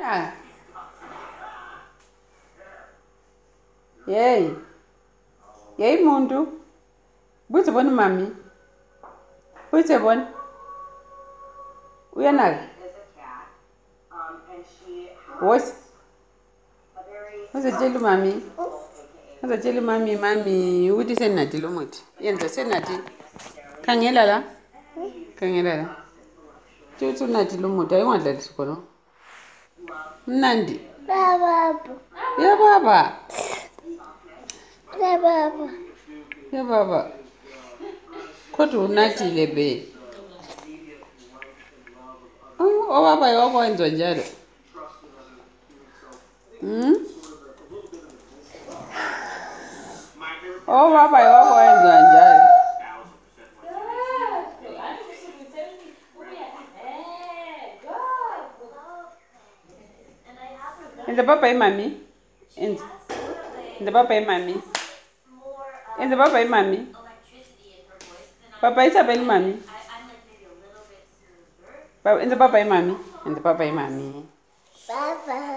Ah. Yay. Yay, Mundu. What's one, mommy? What's a one? We are not. What's a jelly, mommy? What's a jelly, mommy? Mommy, what is a natty lumut? Yes, a senati. Can you let her? Can you let her? Two natty lumut. I want that school. Nandi. Yeah, Baba. Yeah, Baba. Kotu nati lebe. Oh, Baba, you're going to jail. Oh, Baba, you're going to jail. In the Papa, mommy. In the Papa, mommy. In the Papa, mommy. Papa is a baby, mommy. In the Papa, mommy. In the Papa, mommy.